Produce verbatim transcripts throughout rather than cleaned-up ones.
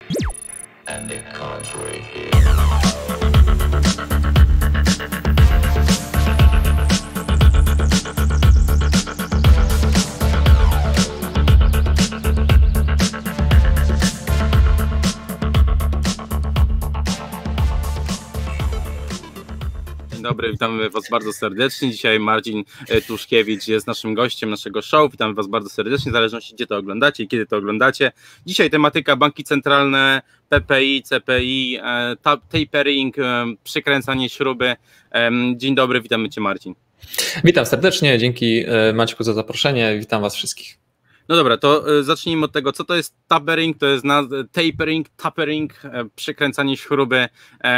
And they can't break it. Dzień dobry, witamy Was bardzo serdecznie. Dzisiaj Marcin Tuszkiewicz jest naszym gościem naszego show. Witamy Was bardzo serdecznie, w zależności gdzie to oglądacie i kiedy to oglądacie. Dzisiaj tematyka banki centralne, P P I, C P I, tapering, przykręcanie śruby. Dzień dobry, witamy Cię, Marcin. Witam serdecznie, dzięki Maćku za zaproszenie, witam Was wszystkich. No dobra, to zacznijmy od tego, co to jest tapering, to jest tapering, tapering, przykręcanie śruby,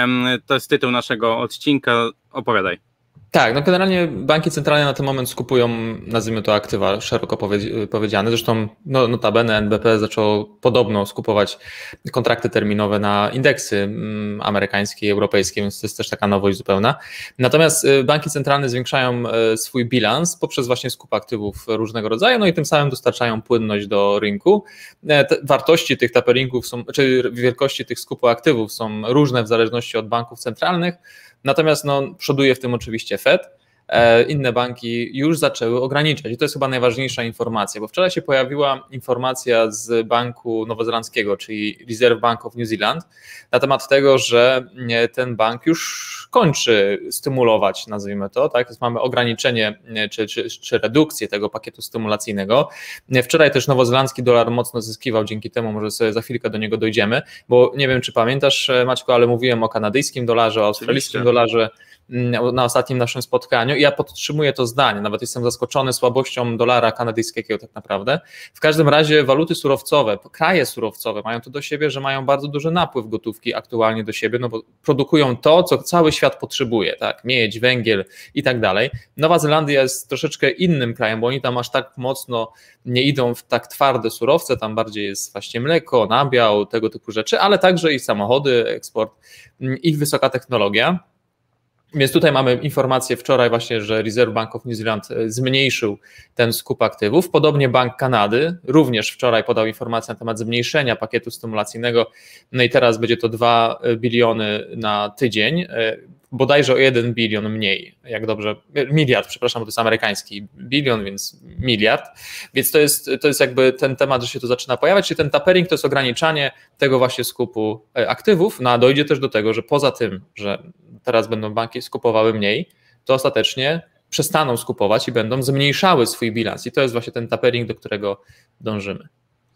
to jest tytuł naszego odcinka, opowiadaj. Tak, no generalnie banki centralne na ten moment skupują, nazwijmy to, aktywa, szeroko powiedziane. Zresztą no, notabene N B P zaczęło podobno skupować kontrakty terminowe na indeksy amerykańskie i europejskie, więc to jest też taka nowość zupełna. Natomiast banki centralne zwiększają swój bilans poprzez właśnie skup aktywów różnego rodzaju, no i tym samym dostarczają płynność do rynku. Te wartości tych taperingów są, czy wielkości tych skupu aktywów są różne w zależności od banków centralnych. Natomiast no, przoduje w tym oczywiście Fed, inne banki już zaczęły ograniczać i to jest chyba najważniejsza informacja, bo wczoraj się pojawiła informacja z banku nowozelandzkiego, czyli Reserve Bank of New Zealand, na temat tego, że ten bank już kończy stymulować, nazwijmy to, tak? Mamy ograniczenie czy, czy, czy redukcję tego pakietu stymulacyjnego. Wczoraj też nowozelandzki dolar mocno zyskiwał dzięki temu, może sobie za chwilkę do niego dojdziemy, bo nie wiem, czy pamiętasz, Maćku, ale mówiłem o kanadyjskim dolarze, o australijskim dolarze na ostatnim naszym spotkaniu i ja podtrzymuję to zdanie, nawet jestem zaskoczony słabością dolara kanadyjskiego tak naprawdę. W każdym razie waluty surowcowe, kraje surowcowe mają to do siebie, że mają bardzo duży napływ gotówki aktualnie do siebie, no bo produkują to, co cały świat potrzebuje, tak, miedź, węgiel i tak dalej. Nowa Zelandia jest troszeczkę innym krajem, bo oni tam aż tak mocno nie idą w tak twarde surowce, tam bardziej jest właśnie mleko, nabiał, tego typu rzeczy, ale także i samochody, eksport, ich wysoka technologia. Więc tutaj mamy informację wczoraj właśnie, że Reserve Bank of New Zealand zmniejszył ten skup aktywów. Podobnie Bank Kanady również wczoraj podał informację na temat zmniejszenia pakietu stymulacyjnego. No i teraz będzie to dwa biliony na tydzień, bodajże o jeden bilion mniej, jak dobrze, miliard, przepraszam, bo to jest amerykański bilion, więc miliard. Więc to jest, to jest jakby ten temat, że się tu zaczyna pojawiać, czyli ten tapering to jest ograniczanie tego właśnie skupu aktywów, no a dojdzie też do tego, że poza tym, że teraz będą banki skupowały mniej, to ostatecznie przestaną skupować i będą zmniejszały swój bilans i to jest właśnie ten tapering, do którego dążymy.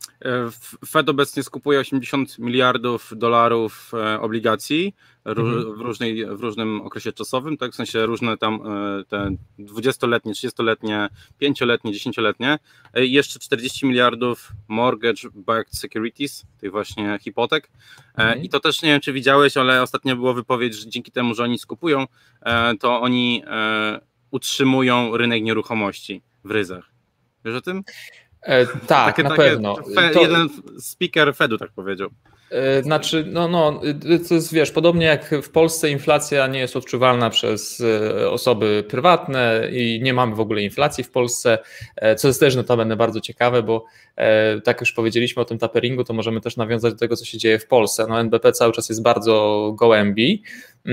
Fed obecnie skupuje osiemdziesiąt miliardów dolarów obligacji w, różnej, w różnym okresie czasowym, tak, w sensie różne tam te dwudziestoletnie, trzydziestoletnie, pięcioletnie, dziesięcioletnie i jeszcze czterdzieści miliardów mortgage-backed securities, tych właśnie hipotek. Mhm. I to też nie wiem, czy widziałeś, ale ostatnio była wypowiedź, że dzięki temu, że oni skupują, to oni utrzymują rynek nieruchomości w ryzach. Wiesz o tym? E, tak, takie, na takie, pewno. Fe, to, jeden speaker Fedu tak powiedział. E, znaczy, no, no, to jest, wiesz, podobnie jak w Polsce inflacja nie jest odczuwalna przez osoby prywatne i nie mamy w ogóle inflacji w Polsce, co jest też notabene bardzo ciekawe, bo e, tak już powiedzieliśmy o tym taperingu, to możemy też nawiązać do tego, co się dzieje w Polsce. No, N B P cały czas jest bardzo gołębi.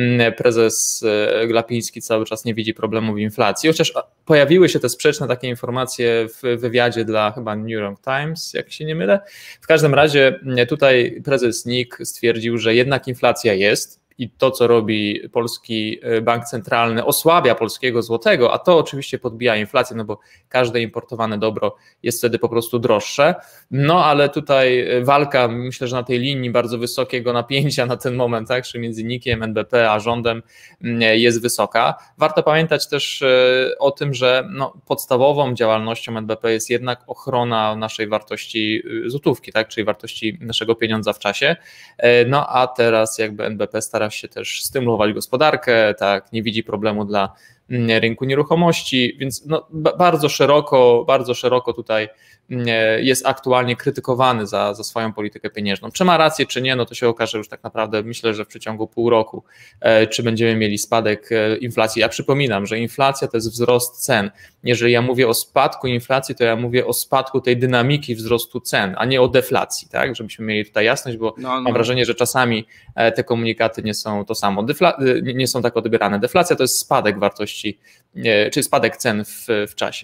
Prezes Glapiński cały czas nie widzi problemu w inflacji, chociaż pojawiły się te sprzeczne takie informacje w wywiadzie dla chyba New York Times, jak się nie mylę. W każdym razie tutaj prezes N I K stwierdził, że jednak inflacja jest i to, co robi polski bank centralny, osłabia polskiego złotego, a to oczywiście podbija inflację, no bo każde importowane dobro jest wtedy po prostu droższe. No ale tutaj walka, myślę, że na tej linii bardzo wysokiego napięcia na ten moment, tak, czy między N I K-iem, N B P a rządem jest wysoka. Warto pamiętać też o tym, że no, podstawową działalnością N B P jest jednak ochrona naszej wartości złotówki, tak, czyli wartości naszego pieniądza w czasie. No a teraz jakby N B P stara się też stymulować gospodarkę, tak, nie widzi problemu dla rynku nieruchomości, więc no, bardzo szeroko, bardzo szeroko tutaj jest aktualnie krytykowany za, za swoją politykę pieniężną. Czy ma rację, czy nie, no to się okaże już tak naprawdę, myślę, że w przeciągu pół roku, czy będziemy mieli spadek inflacji. Ja przypominam, że inflacja to jest wzrost cen. Jeżeli ja mówię o spadku inflacji, to ja mówię o spadku tej dynamiki wzrostu cen, a nie o deflacji, tak? Żebyśmy mieli tutaj jasność, bo no, no. mam wrażenie, że czasami te komunikaty nie są to samo, Defla- nie są tak odbierane. Deflacja to jest spadek wartości, czy spadek cen w, w czasie.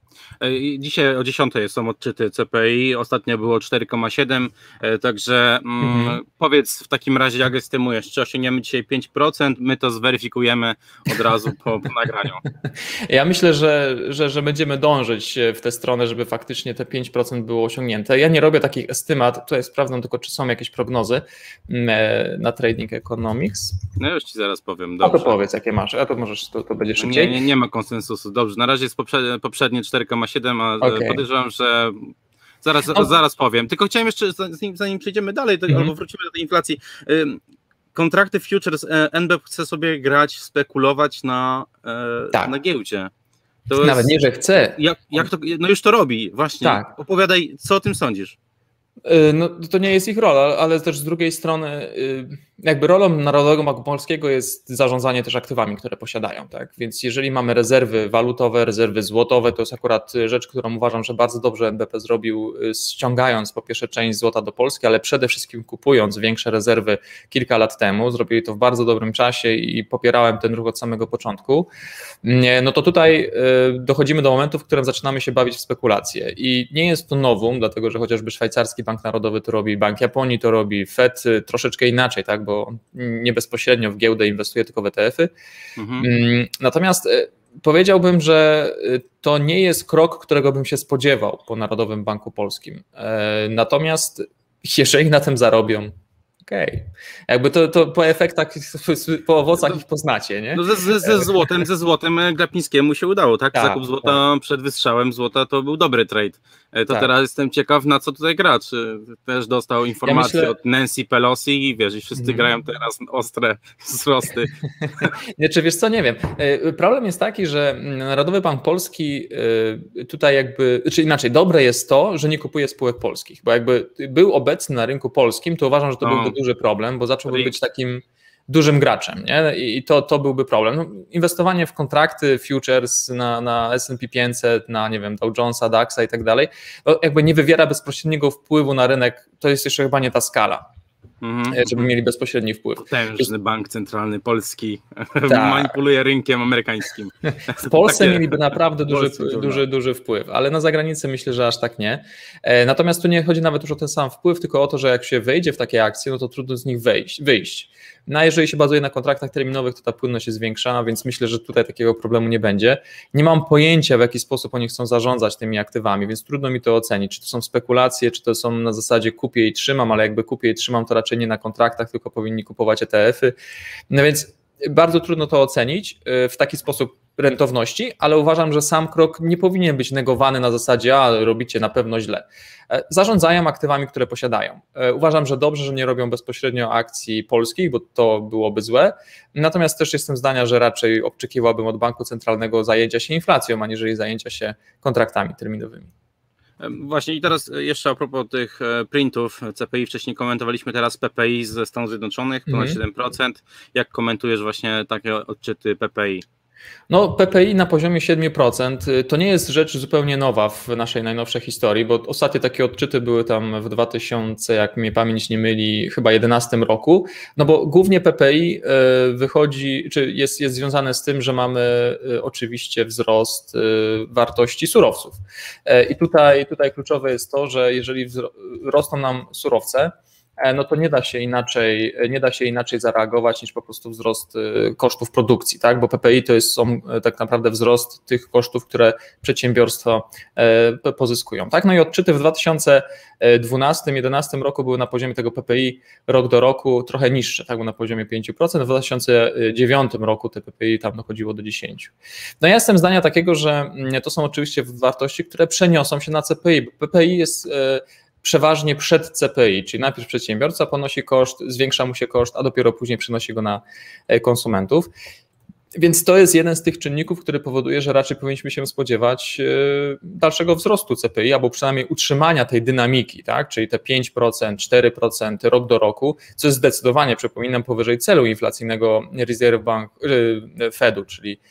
Dzisiaj o dziesiątej są odczyty C P I, ostatnio było cztery przecinek siedem, także mm, mhm. powiedz w takim razie, jak estymujesz, czy osiągniemy dzisiaj pięć procent, my to zweryfikujemy od razu po, po nagraniu. Ja myślę, że, że, że będziemy dążyć w tę stronę, żeby faktycznie te pięć procent było osiągnięte. Ja nie robię takich estymat, tutaj sprawdzam tylko, czy są jakieś prognozy na Trading Economics. No już ci zaraz powiem. Dobrze. A to powiedz, jakie masz, a to możesz, to, to będzie szybciej. Nie, nie, nie ma konsensusu, dobrze, na razie jest poprzednie, poprzednie cztery przecinek siedem, a okay. podejrzewam, że zaraz, no. zaraz powiem. Tylko chciałem jeszcze, zanim, zanim przejdziemy dalej, to, mm-hmm. albo wrócimy do tej inflacji, kontrakty futures N B P chce sobie grać, spekulować na, tak. na giełdzie. To Nawet jest, nie, że chce. Jak, jak to, no już to robi, właśnie. Tak. Opowiadaj, co o tym sądzisz? No, to nie jest ich rola, ale też z drugiej strony jakby rolą Narodowego Banku Polskiego jest zarządzanie też aktywami, które posiadają, tak? Więc jeżeli mamy rezerwy walutowe, rezerwy złotowe, to jest akurat rzecz, którą uważam, że bardzo dobrze N B P zrobił, ściągając po pierwsze część złota do Polski, ale przede wszystkim kupując większe rezerwy kilka lat temu, zrobili to w bardzo dobrym czasie i popierałem ten ruch od samego początku. No to tutaj dochodzimy do momentu, w którym zaczynamy się bawić w spekulacje i nie jest to nowum, dlatego że chociażby szwajcarski Bank Narodowy to robi, Bank Japonii to robi, Fed troszeczkę inaczej, tak, bo nie bezpośrednio w giełdę inwestuje, tylko w E T F-y. Mhm. Natomiast powiedziałbym, że to nie jest krok, którego bym się spodziewał po Narodowym Banku Polskim. Natomiast jeżeli na tym zarobią, okej. Okay. Jakby to, to po efektach, po owocach ich poznacie, nie? No ze, ze, ze złotem, ze złotem Glapińskiemu się udało, tak? tak Zakup złota tak. przed wystrzałem złota to był dobry trade. To tak. Teraz jestem ciekaw, na co tutaj gra. Czy też dostał informację ja myślę... od Nancy Pelosi i wiesz, i wszyscy mm. grają teraz ostre wzrosty. Nie, czy wiesz co, nie wiem. Problem jest taki, że Narodowy Bank Polski tutaj jakby, czy inaczej, dobre jest to, że nie kupuje spółek polskich, bo jakby był obecny na rynku polskim, to uważam, że to no. byłby duży problem, bo zacząłby być takim dużym graczem, nie? I to, to byłby problem. No, inwestowanie w kontrakty, futures na, na S and P pięćset, na nie wiem, Dow Jonesa, DAXa i tak dalej, no jakby nie wywiera bezpośredniego wpływu na rynek, to jest jeszcze chyba nie ta skala, mm-hmm. żeby mieli bezpośredni wpływ. Potężny bank centralny polski tak. manipuluje rynkiem amerykańskim. W Polsce takie... mieliby naprawdę duży, duży, duży wpływ, ale na zagranicy myślę, że aż tak nie. Natomiast tu nie chodzi nawet już o ten sam wpływ, tylko o to, że jak się wejdzie w takie akcje, no to trudno z nich wejść, wyjść. No a jeżeli się bazuje na kontraktach terminowych, to ta płynność jest większa, więc myślę, że tutaj takiego problemu nie będzie. Nie mam pojęcia, w jaki sposób oni chcą zarządzać tymi aktywami, więc trudno mi to ocenić, czy to są spekulacje, czy to są na zasadzie kupię i trzymam, ale jakby kupię i trzymam, to raczej nie na kontraktach, tylko powinni kupować E T F-y. No więc bardzo trudno to ocenić w taki sposób rentowności, ale uważam, że sam krok nie powinien być negowany na zasadzie, a robicie na pewno źle. Zarządzają aktywami, które posiadają. Uważam, że dobrze, że nie robią bezpośrednio akcji polskich, bo to byłoby złe. Natomiast też jestem zdania, że raczej oczekiwałbym od banku centralnego zajęcia się inflacją, aniżeli zajęcia się kontraktami terminowymi. Właśnie i teraz jeszcze a propos tych printów C P I, wcześniej komentowaliśmy teraz P P I ze Stanów Zjednoczonych, ponad mm. siedem procent. Jak komentujesz właśnie takie odczyty P P I? No P P I na poziomie siedem procent to nie jest rzecz zupełnie nowa w naszej najnowszej historii, bo ostatnie takie odczyty były tam w dwa tysiące, jak mnie pamięć nie myli, chyba jedenastym roku, no bo głównie P P I wychodzi, czy jest, jest związane z tym, że mamy oczywiście wzrost wartości surowców i tutaj, tutaj kluczowe jest to, że jeżeli rosną nam surowce, no to nie da się inaczej, nie da się inaczej zareagować niż po prostu wzrost kosztów produkcji, tak? Bo P P I to jest są tak naprawdę wzrost tych kosztów, które przedsiębiorstwa pozyskują, tak? No i odczyty w dwa tysiące dwunastym do jedenastym roku były na poziomie tego P P I rok do roku trochę niższe, tak? Bo na poziomie pięć procent, w dwa tysiące dziewiątym roku te P P I tam dochodziło do dziesięć procent. No ja jestem zdania takiego, że to są oczywiście wartości, które przeniosą się na C P I, bo P P I jest przeważnie przed C P I, czyli najpierw przedsiębiorca ponosi koszt, zwiększa mu się koszt, a dopiero później przenosi go na konsumentów. Więc to jest jeden z tych czynników, który powoduje, że raczej powinniśmy się spodziewać dalszego wzrostu C P I, albo przynajmniej utrzymania tej dynamiki, tak? Czyli te pięć procent, cztery procent rok do roku, co jest zdecydowanie, przypominam, powyżej celu inflacyjnego Reserve Bank, Fedu, czyli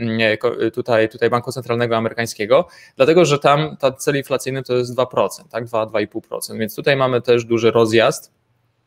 tutaj, tutaj Banku Centralnego Amerykańskiego, dlatego że tam ta cel inflacyjny to jest dwa procent, tak? dwa do dwóch i pół procent, więc tutaj mamy też duży rozjazd.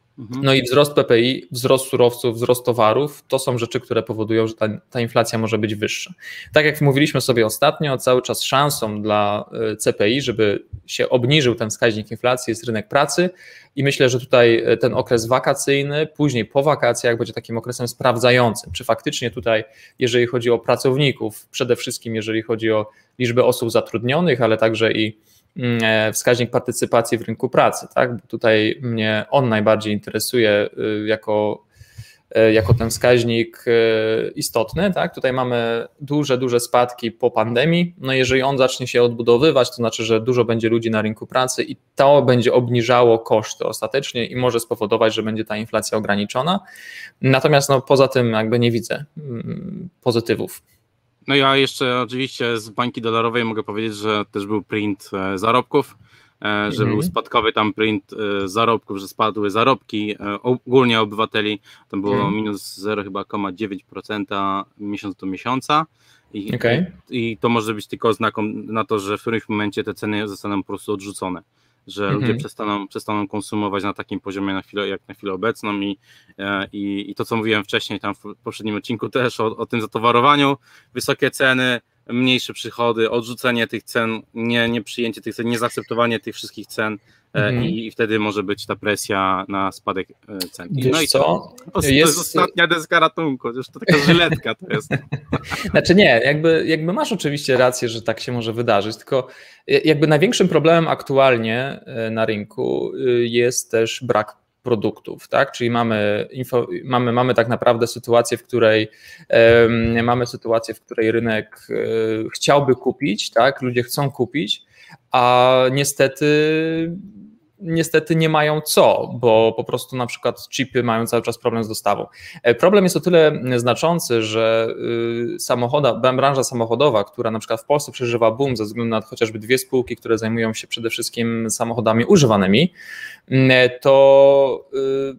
No i wzrost P P I, wzrost surowców, wzrost towarów, to są rzeczy, które powodują, że ta, ta inflacja może być wyższa. Tak jak mówiliśmy sobie ostatnio, cały czas szansą dla C P I, żeby się obniżył ten wskaźnik inflacji, jest rynek pracy i myślę, że tutaj ten okres wakacyjny, później po wakacjach będzie takim okresem sprawdzającym, czy faktycznie tutaj, jeżeli chodzi o pracowników, przede wszystkim jeżeli chodzi o liczbę osób zatrudnionych, ale także i wskaźnik partycypacji w rynku pracy, tak? Bo tutaj mnie on najbardziej interesuje jako, jako ten wskaźnik istotny, tak? Tutaj mamy duże, duże spadki po pandemii, no jeżeli on zacznie się odbudowywać, to znaczy, że dużo będzie ludzi na rynku pracy i to będzie obniżało koszty ostatecznie i może spowodować, że będzie ta inflacja ograniczona, natomiast no, poza tym jakby nie widzę pozytywów. No ja jeszcze oczywiście z bańki dolarowej mogę powiedzieć, że też był print zarobków, że mm-hmm. był spadkowy tam print zarobków, że spadły zarobki ogólnie obywateli, to było mm. minus zero chyba dziewięć procent miesiąc do miesiąca i, okay. i, i to może być tylko oznaką na to, że w którymś momencie te ceny zostaną po prostu odrzucone, że mm-hmm. ludzie przestaną, przestaną konsumować na takim poziomie na chwilę, jak na chwilę obecną i, i, i to, co mówiłem wcześniej tam w poprzednim odcinku też o, o tym zatowarowaniu, wysokie ceny, mniejsze przychody, odrzucenie tych cen, nie, nie przyjęcie tych cen, nie zaakceptowanie tych wszystkich cen mm-hmm. i, i wtedy może być ta presja na spadek cen. Wiesz no i co? To, to, jest... to jest ostatnia deska ratunku, już to taka żyletka to jest. Znaczy nie, jakby, jakby masz oczywiście rację, że tak się może wydarzyć, tylko jakby największym problemem aktualnie na rynku jest też brak produktów, tak? Czyli mamy, info, mamy, mamy tak naprawdę sytuację, w której um, mamy sytuację, w której rynek um, chciałby kupić, tak? Ludzie chcą kupić, a niestety niestety nie mają co, bo po prostu na przykład chipy mają cały czas problem z dostawą. Problem jest o tyle znaczący, że samochoda, branża samochodowa, która na przykład w Polsce przeżywa boom ze względu na chociażby dwie spółki, które zajmują się przede wszystkim samochodami używanymi, to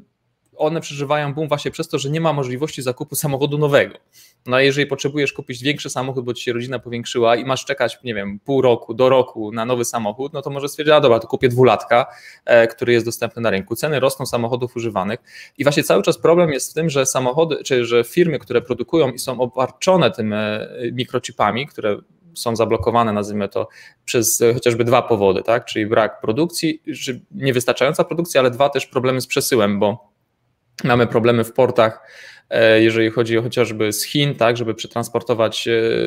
one przeżywają boom właśnie przez to, że nie ma możliwości zakupu samochodu nowego. No a jeżeli potrzebujesz kupić większy samochód, bo ci się rodzina powiększyła i masz czekać, nie wiem, pół roku do roku na nowy samochód, no to może stwierdzić, a dobra, to kupię dwulatka, e, który jest dostępny na rynku. Ceny rosną samochodów używanych i właśnie cały czas problem jest w tym, że samochody, czy że firmy, które produkują i są obarczone tym mikrochipami, które są zablokowane, nazwijmy to, przez chociażby dwa powody, tak? Czyli brak produkcji, czy niewystarczająca produkcja, ale dwa też problemy z przesyłem, bo mamy problemy w portach, jeżeli chodzi o chociażby z Chin, tak, żeby przetransportować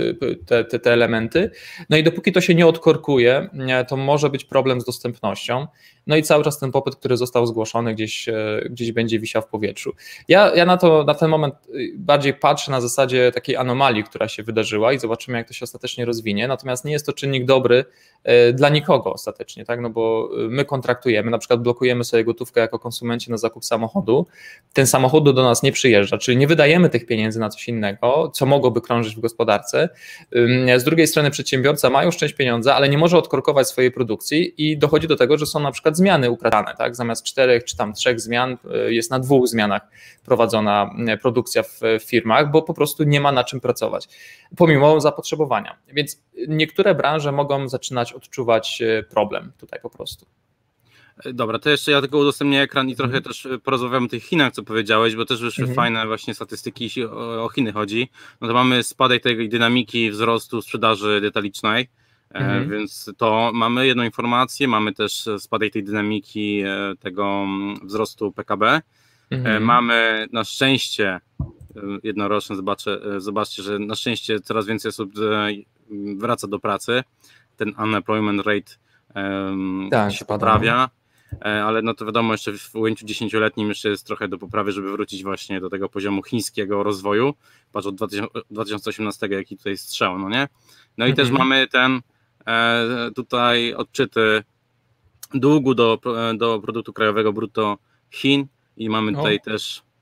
te, te, te elementy. No i dopóki to się nie odkorkuje, to może być problem z dostępnością. No i cały czas ten popyt, który został zgłoszony, gdzieś, gdzieś będzie wisiał w powietrzu. Ja, ja na to na ten moment bardziej patrzę na zasadzie takiej anomalii, która się wydarzyła i zobaczymy, jak to się ostatecznie rozwinie. Natomiast nie jest to czynnik dobry dla nikogo ostatecznie, tak? No bo my kontraktujemy, na przykład blokujemy sobie gotówkę jako konsumenci na zakup samochodu, ten samochód do nas nie przyjeżdża, czyli nie wydajemy tych pieniędzy na coś innego, co mogłoby krążyć w gospodarce. Z drugiej strony przedsiębiorca ma już część pieniądza, ale nie może odkorkować swojej produkcji i dochodzi do tego, że są na przykład zmiany ukradane, tak? Zamiast czterech czy tam trzech zmian jest na dwóch zmianach prowadzona produkcja w firmach, bo po prostu nie ma na czym pracować, pomimo zapotrzebowania. Więc niektóre branże mogą zaczynać odczuwać problem tutaj po prostu. Dobra, to jeszcze ja tylko udostępnię ekran i trochę mm. też porozmawiam o tych Chinach, co powiedziałeś, bo też wyszły mm. fajne właśnie statystyki, jeśli o, o Chiny chodzi. No to mamy spadek tej dynamiki wzrostu sprzedaży detalicznej, mm. e, więc to mamy jedną informację, mamy też spadek tej dynamiki e, tego wzrostu P K B. Mm. E, mamy na szczęście jednoroczne, zobaczę, zobaczcie, że na szczęście coraz więcej osób wraca do pracy, ten unemployment rate e, tak, się poprawia. Ale no to wiadomo, jeszcze w ujęciu dziesięcioletnim jeszcze jest trochę do poprawy, żeby wrócić właśnie do tego poziomu chińskiego rozwoju, patrz od dwa tysiące osiemnastego, jaki tutaj strzał, no nie? No i mhm. też mamy ten e, tutaj odczyty długu do, do produktu krajowego brutto Chin i mamy tutaj o. też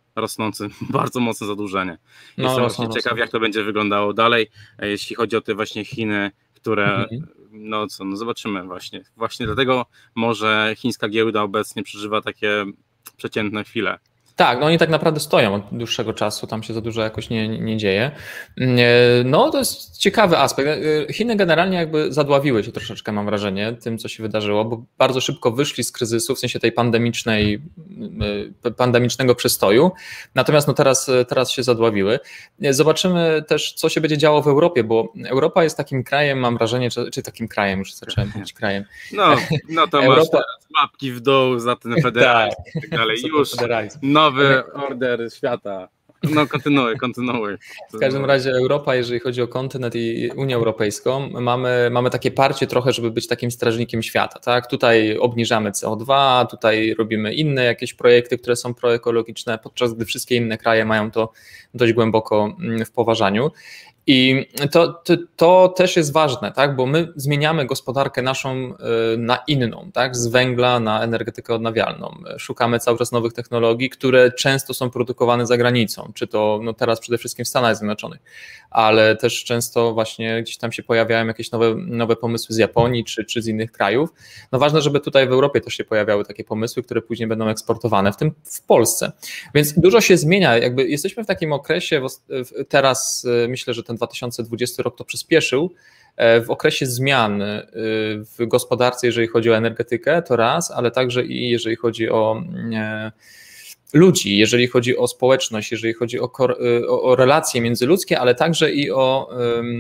rosnące, bardzo mocne zadłużenie. No, Jestem rosną, właśnie ciekaw, rosną. jak to będzie wyglądało dalej, jeśli chodzi o te właśnie Chiny, które, Mhm. no co, no zobaczymy właśnie. Właśnie dlatego może chińska giełda obecnie przeżywa takie przeciętne chwile. Tak, no oni tak naprawdę stoją od dłuższego czasu, tam się za dużo jakoś nie, nie dzieje. No to jest ciekawy aspekt. Chiny generalnie jakby zadławiły się troszeczkę, mam wrażenie, tym, co się wydarzyło, bo bardzo szybko wyszli z kryzysu, w sensie tej pandemicznej, pandemicznego przystoju, natomiast no teraz, teraz się zadławiły. Zobaczymy też, co się będzie działo w Europie, bo Europa jest takim krajem, mam wrażenie, czy, czy takim krajem, już zacząłem być krajem. No, no to Europa... masz teraz łapki w dół za ten federalizm i tak dalej. Już nowy order świata. No kontynuuj, kontynuuj. W każdym razie Europa, jeżeli chodzi o kontynent i Unię Europejską, mamy, mamy takie parcie trochę, żeby być takim strażnikiem świata. Tak? Tutaj obniżamy C O dwa, tutaj robimy inne jakieś projekty, które są proekologiczne, podczas gdy wszystkie inne kraje mają to dość głęboko w poważaniu. I to, to, to też jest ważne, tak? Bo my zmieniamy gospodarkę naszą na inną, tak? Z węgla na energetykę odnawialną. Szukamy cały czas nowych technologii, które często są produkowane za granicą, czy to no teraz przede wszystkim w Stanach Zjednoczonych, ale też często właśnie gdzieś tam się pojawiają jakieś nowe, nowe pomysły z Japonii czy, czy z innych krajów. No ważne, żeby tutaj w Europie też się pojawiały takie pomysły, które później będą eksportowane, w tym w Polsce. Więc dużo się zmienia, jakby jesteśmy w takim okresie, teraz myślę, że ten dwa tysiące dwudziesty rok to przyspieszył, w okresie zmian w gospodarce, jeżeli chodzi o energetykę, to raz, ale także i jeżeli chodzi o ludzi, jeżeli chodzi o społeczność, jeżeli chodzi o, o, o relacje międzyludzkie, ale także i o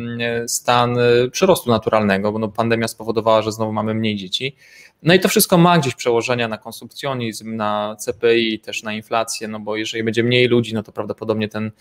stan przyrostu naturalnego, bo no pandemia spowodowała, że znowu mamy mniej dzieci. No i to wszystko ma gdzieś przełożenia na konsumpcjonizm, na C P I, też na inflację, no bo jeżeli będzie mniej ludzi, no to prawdopodobnie ten,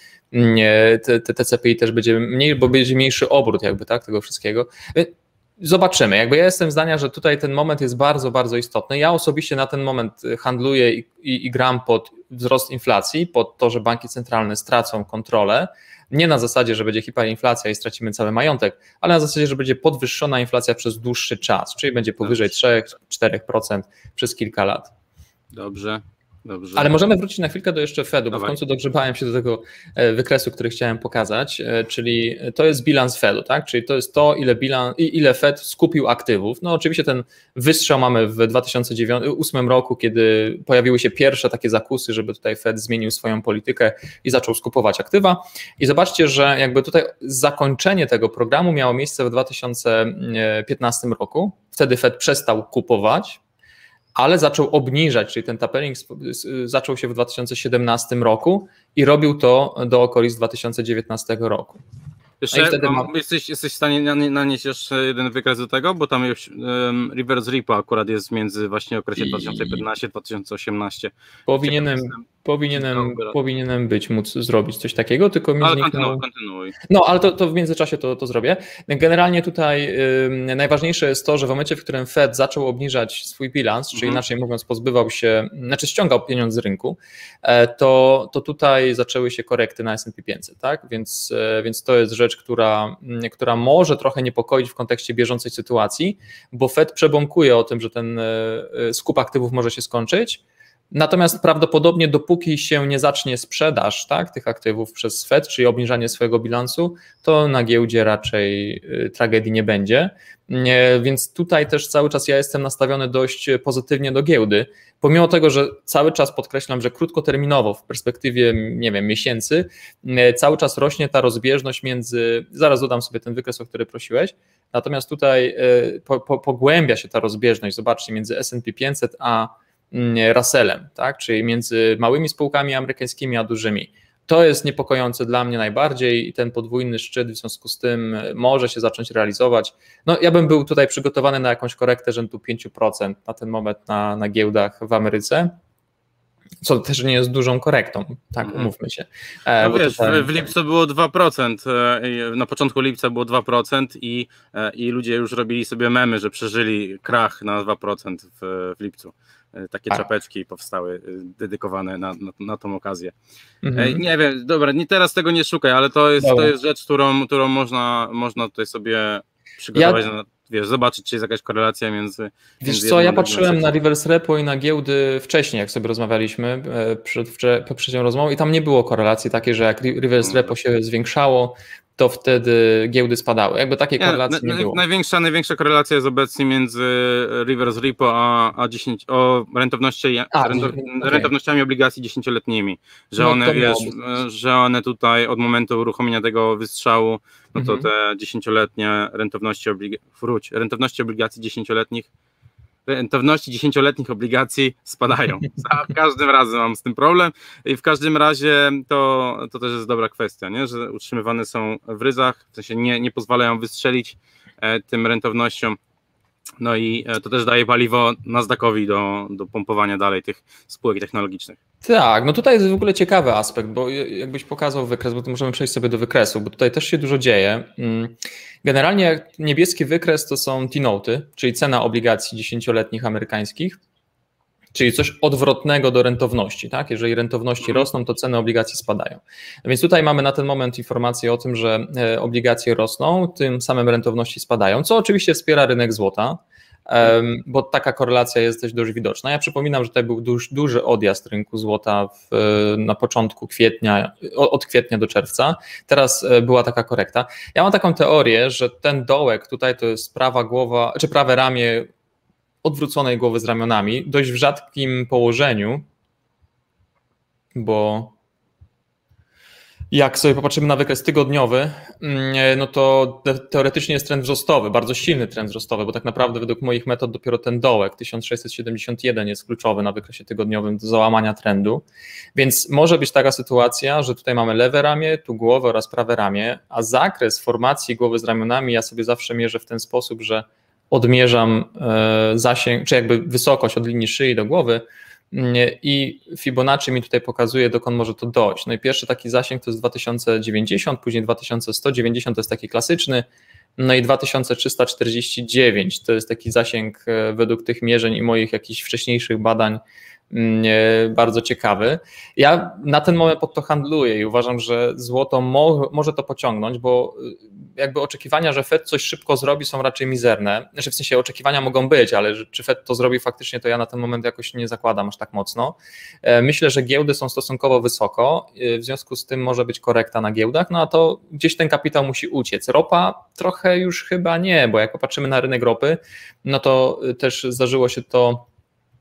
te, te C P I też będzie mniej, bo będzie mniejszy obrót jakby, tak, tego wszystkiego. Zobaczymy. Jakby ja jestem zdania, że tutaj ten moment jest bardzo, bardzo istotny. Ja osobiście na ten moment handluję i, i, i gram pod wzrost inflacji, pod to, że banki centralne stracą kontrolę. Nie na zasadzie, że będzie hiperinflacja i stracimy cały majątek, ale na zasadzie, że będzie podwyższona inflacja przez dłuższy czas, czyli będzie powyżej trzy do czterech procent przez kilka lat. Dobrze. Dobrze. Ale możemy wrócić na chwilkę do jeszcze Fedu, Dawaj. bo w końcu dogrzebałem się do tego wykresu, który chciałem pokazać, czyli to jest bilans Fedu, tak? Czyli to jest to, ile, bilans, ile Fed skupił aktywów. No oczywiście ten wystrzał mamy w dwa tysiące ósmym roku, kiedy pojawiły się pierwsze takie zakusy, żeby tutaj Fed zmienił swoją politykę i zaczął skupować aktywa. I zobaczcie, że jakby tutaj zakończenie tego programu miało miejsce w dwa tysiące piętnastym roku. Wtedy Fed przestał kupować, ale zaczął obniżać, czyli ten tapering zaczął się w dwa tysiące siedemnastym roku i robił to do okolic dwa tysiące dziewiętnastego roku. Jeszcze, wtedy mam, ma... jesteś, jesteś w stanie nanieść jeszcze jeden wykres do tego, bo tam już um, reverse repo akurat jest między właśnie okresie dwa tysiące piętnastym do dwa tysiące osiemnastego. Powinienem, powinienem, powinienem być, móc zrobić coś takiego, tylko mi ale zniknął... kontynuuj, kontynuuj. No, ale to, to w międzyczasie to, to zrobię. Generalnie tutaj y, najważniejsze jest to, że w momencie, w którym Fed zaczął obniżać swój bilans, czyli mhm. inaczej mówiąc pozbywał się, znaczy ściągał pieniądz z rynku, to, to tutaj zaczęły się korekty na S and P pięćset, tak? Więc, więc to jest rzecz, która, która może trochę niepokoić w kontekście bieżącej sytuacji, bo Fed przebąkuje o tym, że ten skup aktywów może się skończyć. Natomiast prawdopodobnie dopóki się nie zacznie sprzedaż, tak, tych aktywów przez Fed, czyli obniżanie swojego bilansu, to na giełdzie raczej tragedii nie będzie. Więc tutaj też cały czas ja jestem nastawiony dość pozytywnie do giełdy, pomimo tego, że cały czas podkreślam, że krótkoterminowo w perspektywie, nie wiem, miesięcy, cały czas rośnie ta rozbieżność między, zaraz dodam sobie ten wykres, o który prosiłeś, natomiast tutaj po, po, pogłębia się ta rozbieżność, zobaczcie, między S and P pięćset a Russellem, tak? Czyli między małymi spółkami amerykańskimi a dużymi. To jest niepokojące dla mnie najbardziej i ten podwójny szczyt w związku z tym może się zacząć realizować. No ja bym był tutaj przygotowany na jakąś korektę rzędu pięć procent na ten moment na, na giełdach w Ameryce, co też nie jest dużą korektą, tak, umówmy się. No wiesz, tutaj... w lipcu było dwa procent, na początku lipca było dwa procent i, i ludzie już robili sobie memy, że przeżyli krach na dwa procent w, w lipcu. Takie czapeczki powstały dedykowane na, na, na tą okazję. Mhm. Nie wiem, dobra, nie, teraz tego nie szukaj, ale to jest, to jest rzecz, którą, którą można, można tutaj sobie przygotować ja... na wiesz, zobaczyć, czy jest jakaś korelacja między... Wiesz między co, ja jedną a patrzyłem drugą. na reverse repo i na giełdy wcześniej, jak sobie rozmawialiśmy e, przed, przed poprzednią rozmową i tam nie było korelacji takiej, że jak re- reverse repo się zwiększało, to wtedy giełdy spadały. Jakby takiej Nie, korelacji na, nie było. Największa, największa korelacja jest obecnie między reverse repo a, a, dziesięć, o rentowności, A, rento, okay. rentownościami obligacji dziesięcioletnimi, że No, one, wiesz, że one tutaj od momentu uruchomienia tego wystrzału, no to mhm. te dziesięcioletnie rentowności, obliga- wróć, rentowności obligacji dziesięcioletnich rentowności dziesięcioletnich obligacji spadają. Za każdym razem mam z tym problem i w każdym razie to, to też jest dobra kwestia, nie? Że utrzymywane są w ryzach, w sensie nie, nie pozwalają wystrzelić e, tym rentownościom. No i e, to też daje paliwo Nasdaqowi do, do pompowania dalej tych spółek technologicznych. Tak, no tutaj jest w ogóle ciekawy aspekt, bo jakbyś pokazał wykres, bo to możemy przejść sobie do wykresu, bo tutaj też się dużo dzieje. Generalnie niebieski wykres to są T-noty, czyli cena obligacji dziesięcioletnich amerykańskich, czyli coś odwrotnego do rentowności, tak? Jeżeli rentowności rosną, to ceny obligacji spadają. No więc tutaj mamy na ten moment informację o tym, że obligacje rosną, tym samym rentowności spadają, co oczywiście wspiera rynek złota, bo taka korelacja jest dość, dość widoczna. Ja przypominam, że tutaj był duż, duży odjazd rynku złota w, na początku kwietnia, od kwietnia do czerwca. Teraz była taka korekta. Ja mam taką teorię, że ten dołek tutaj to jest prawa głowa, czy prawe ramię odwróconej głowy z ramionami, dość w rzadkim położeniu, bo jak sobie popatrzymy na wykres tygodniowy, no to teoretycznie jest trend wzrostowy, bardzo silny trend wzrostowy, bo tak naprawdę według moich metod dopiero ten dołek tysiąc sześćset siedemdziesiąt jeden jest kluczowy na wykresie tygodniowym do załamania trendu, więc może być taka sytuacja, że tutaj mamy lewe ramię, tu głowę oraz prawe ramię, a zakres formacji głowy z ramionami ja sobie zawsze mierzę w ten sposób, że odmierzam zasięg, czy jakby wysokość od linii szyi do głowy, i Fibonacci mi tutaj pokazuje, dokąd może to dojść. No i pierwszy taki zasięg to jest dwa tysiące dziewięćdziesiąt, później dwa tysiące sto dziewięćdziesiąt to jest taki klasyczny, no i dwa tysiące trzysta czterdzieści dziewięć to jest taki zasięg według tych mierzeń i moich jakichś wcześniejszych badań bardzo ciekawy. Ja na ten moment pod to handluję i uważam, że złoto mo- może to pociągnąć, bo jakby oczekiwania, że Fed coś szybko zrobi, są raczej mizerne. Znaczy w sensie oczekiwania mogą być, ale czy Fed to zrobi faktycznie, to ja na ten moment jakoś nie zakładam aż tak mocno. Myślę, że giełdy są stosunkowo wysoko, w związku z tym może być korekta na giełdach, no a to gdzieś ten kapitał musi uciec. Ropa trochę już chyba nie, bo jak popatrzymy na rynek ropy, no to też zdarzyło się to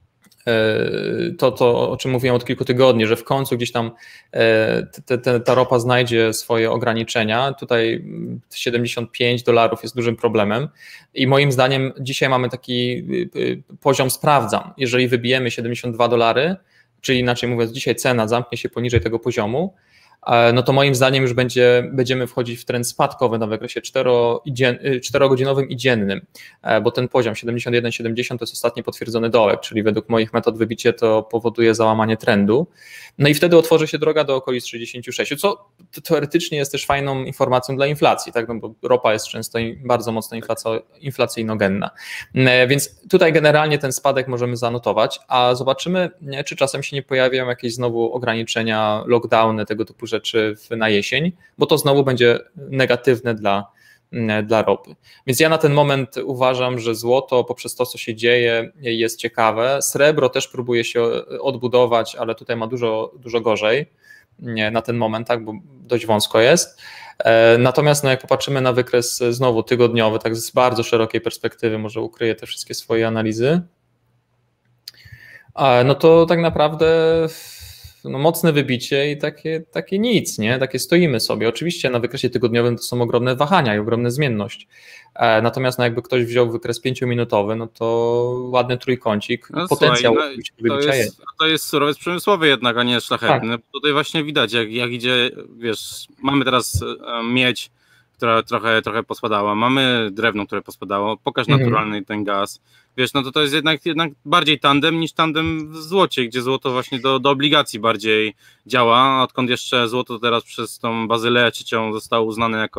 To, to, o czym mówiłem od kilku tygodni, że w końcu gdzieś tam te, te, ta ropa znajdzie swoje ograniczenia. Tutaj siedemdziesiąt pięć dolarów jest dużym problemem i moim zdaniem dzisiaj mamy taki poziom sprawdzam. Jeżeli wybijemy siedemdziesiąt dwa dolary, czyli inaczej mówiąc dzisiaj cena zamknie się poniżej tego poziomu, no to moim zdaniem już będzie, będziemy wchodzić w trend spadkowy na wykresie czterogodzinowym i dziennym, bo ten poziom siedemdziesiąt jeden siedemdziesiąt to jest ostatni potwierdzony dołek, czyli według moich metod wybicie to powoduje załamanie trendu. No i wtedy otworzy się droga do okolic sześćdziesiąt sześć, co teoretycznie jest też fajną informacją dla inflacji, tak? No bo ropa jest często bardzo mocno inflacyjnogenna. Więc tutaj generalnie ten spadek możemy zanotować, a zobaczymy, czy czasem się nie pojawią jakieś znowu ograniczenia, lockdowny, tego typu rzeczy na jesień, bo to znowu będzie negatywne dla, dla ropy. Więc ja na ten moment uważam, że złoto poprzez to, co się dzieje, jest ciekawe. Srebro też próbuje się odbudować, ale tutaj ma dużo, dużo gorzej na ten moment, tak, bo dość wąsko jest. Natomiast no, jak popatrzymy na wykres znowu tygodniowy, tak z bardzo szerokiej perspektywy, może ukryję te wszystkie swoje analizy, no to tak naprawdę no, mocne wybicie i takie, takie nic, nie? Takie stoimy sobie. Oczywiście na wykresie tygodniowym to są ogromne wahania i ogromna zmienność. Natomiast no, jakby ktoś wziął wykres pięciominutowy, no to ładny trójkącik, no, potencjał słuchaj, no, wybicia to jest, jest. To jest surowiec przemysłowy jednak, a nie szlachetny. Tak. Tutaj właśnie widać, jak, jak idzie, wiesz, mamy teraz miedź, która trochę, trochę pospadała, mamy drewno, które pospadało, pokaż Mhm. naturalny ten gaz. Wiesz, no to to jest jednak, jednak bardziej tandem niż tandem w złocie, gdzie złoto właśnie do, do obligacji bardziej działa, odkąd jeszcze złoto teraz przez tą Bazyleę trzecią zostało uznane jako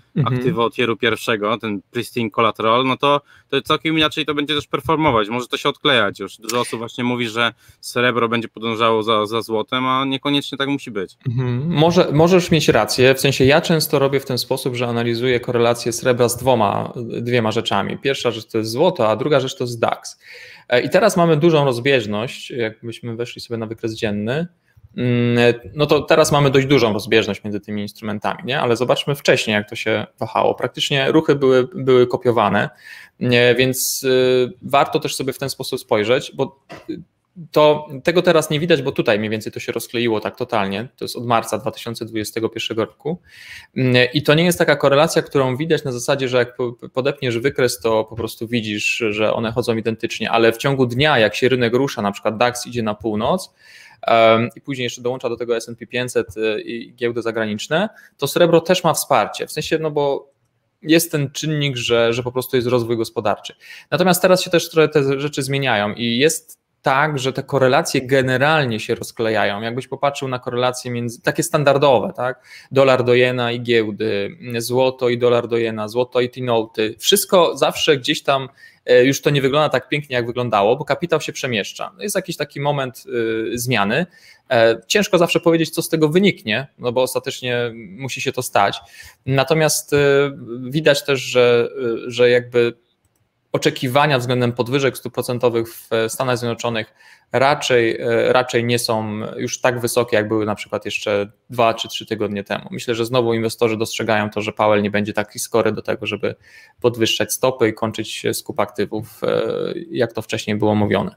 mhm. aktywo tieru pierwszego, ten pristine collateral, no to, to całkiem inaczej to będzie też performować, może to się odklejać już. Dużo osób właśnie mówi, że srebro będzie podążało za, za złotem, a niekoniecznie tak musi być. Mhm. Może, możesz mieć rację, w sensie ja często robię w ten sposób, że analizuję korelację srebra z dwoma, dwiema rzeczami. Pierwsza rzecz to jest złoto, a druga rzecz to jest DAX. I teraz mamy dużą rozbieżność, jakbyśmy weszli sobie na wykres dzienny, no to teraz mamy dość dużą rozbieżność między tymi instrumentami, nie? Ale zobaczmy wcześniej, jak to się wahało. Praktycznie ruchy były, były kopiowane, więc warto też sobie w ten sposób spojrzeć, bo to tego teraz nie widać, bo tutaj mniej więcej to się rozkleiło tak totalnie, to jest od marca dwa tysiące dwudziestego pierwszego roku i to nie jest taka korelacja, którą widać na zasadzie, że jak podepniesz wykres, to po prostu widzisz, że one chodzą identycznie, ale w ciągu dnia, jak się rynek rusza, na przykład DAX idzie na północ, i później jeszcze dołącza do tego S and P pięćset i giełdy zagraniczne, to srebro też ma wsparcie, w sensie, no bo jest ten czynnik, że, że po prostu jest rozwój gospodarczy. Natomiast teraz się też trochę te rzeczy zmieniają i jest tak, że te korelacje generalnie się rozklejają. Jakbyś popatrzył na korelacje między, takie standardowe, tak? Dolar do jena i giełdy, złoto i dolar do jena, złoto i T-noty, wszystko zawsze gdzieś tam już to nie wygląda tak pięknie, jak wyglądało, bo kapitał się przemieszcza. Jest jakiś taki moment y, zmiany. E, ciężko zawsze powiedzieć, co z tego wyniknie, no bo ostatecznie musi się to stać. Natomiast y, widać też, że, y, że jakby oczekiwania względem podwyżek stóp procentowych w Stanach Zjednoczonych raczej, raczej nie są już tak wysokie, jak były na przykład jeszcze dwa czy trzy tygodnie temu. Myślę, że znowu inwestorzy dostrzegają to, że Powell nie będzie taki skory do tego, żeby podwyższać stopy i kończyć skup aktywów, jak to wcześniej było mówione.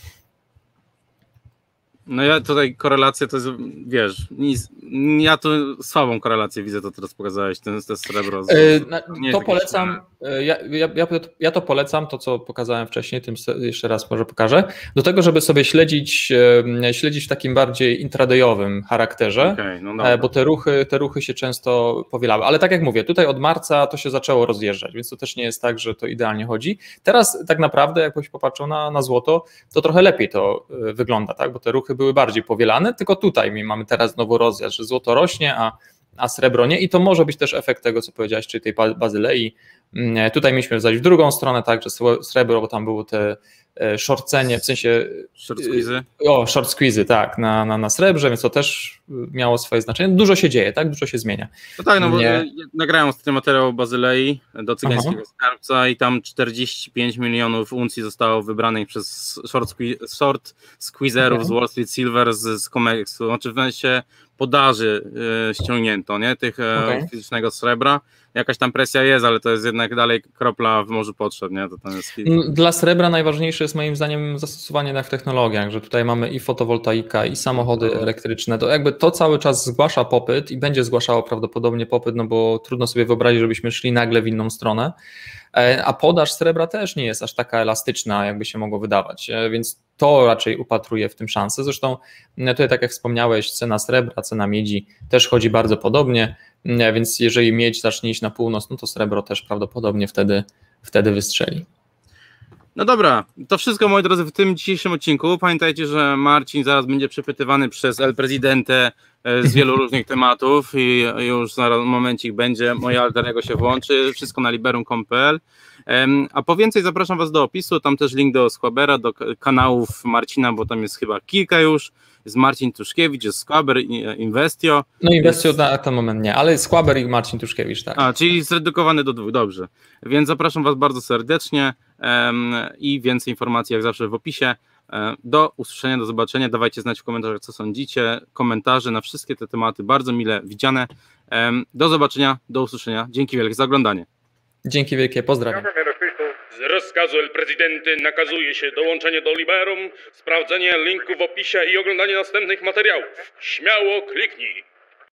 No ja tutaj korelację to jest, wiesz, nic, ja tu słabą korelację widzę, to teraz pokazałeś, ten, ten srebro. Z, yy, to polecam, ja, ja, ja, ja to polecam, to co pokazałem wcześniej, tym jeszcze raz może pokażę, do tego, żeby sobie śledzić, śledzić w takim bardziej intradayowym charakterze, okay, no bo te ruchy, te ruchy się często powielały, ale tak jak mówię, tutaj od marca to się zaczęło rozjeżdżać, więc to też nie jest tak, że to idealnie chodzi. Teraz tak naprawdę, jakbyś popatrzył na, na złoto, to trochę lepiej to wygląda, tak, bo te ruchy były bardziej powielane, tylko tutaj mamy teraz znowu rozjazd, że złoto rośnie, a, a srebro nie i to może być też efekt tego, co powiedziałeś, czyli tej Bazylei. Tutaj mieliśmy zajść w drugą stronę, tak, że srebro, bo tam było te shortcenie, w sensie short squeezy. O, short squeezy, tak, na, na, na srebrze, więc to też miało swoje znaczenie. Dużo się dzieje, tak, dużo się zmienia. No tak, no bo nie... nagrałem ostatnio materiał o Bazylei do cygańskiego Aha. skarbca i tam czterdzieści pięć milionów uncji zostało wybranych przez short, sque- short squeezerów okay. z Wall Street Silver z, z Comexu, znaczy w sensie podaży y, ściągnięto, nie, tych okay. fizycznego srebra. Jakaś tam presja jest, ale to jest jednak dalej kropla w morzu potrzeb, nie? To tam jest... Dla srebra najważniejsze jest moim zdaniem zastosowanie w technologiach, że tutaj mamy i fotowoltaika, i samochody elektryczne, to jakby to cały czas zgłasza popyt i będzie zgłaszało prawdopodobnie popyt, no bo trudno sobie wyobrazić, żebyśmy szli nagle w inną stronę, a podaż srebra też nie jest aż taka elastyczna, jakby się mogło wydawać, więc to raczej upatruję w tym szansę. Zresztą tutaj, tak jak wspomniałeś, cena srebra, cena miedzi też chodzi bardzo podobnie, więc jeżeli miedź zacznie iść na północ, no to srebro też prawdopodobnie wtedy, wtedy wystrzeli. No dobra, to wszystko, moi drodzy, w tym dzisiejszym odcinku. Pamiętajcie, że Marcin zaraz będzie przepytywany przez El Presidente z wielu różnych tematów i już za momencik będzie, moje alterego się włączy, wszystko na liberum kropka com kropka p l. A po więcej zapraszam Was do opisu, tam też link do Squabera, do kanałów Marcina, bo tam jest chyba kilka już. Jest Marcin Tuszkiewicz, jest Squaber, Investio. No Investio jest... na ten moment nie, ale Squaber i Marcin Tuszkiewicz, tak. A, czyli zredukowany do dwóch, dobrze. Więc zapraszam Was bardzo serdecznie um, i więcej informacji jak zawsze w opisie. Do usłyszenia, do zobaczenia. Dawajcie znać w komentarzach, co sądzicie. Komentarze na wszystkie te tematy bardzo mile widziane. Do zobaczenia, do usłyszenia. Dzięki wielkie za oglądanie. Dzięki wielkie, pozdrawiam. Z rozkazu El Presidente nakazuje się dołączenie do Liberum, sprawdzenie linku w opisie i oglądanie następnych materiałów. Śmiało kliknij.